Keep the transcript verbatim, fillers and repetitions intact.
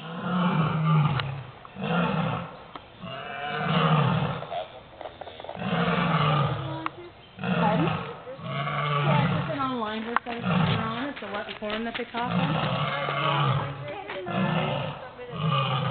Pardon? Yeah, it's just an online website that they're on. It's a what corn that they talk on.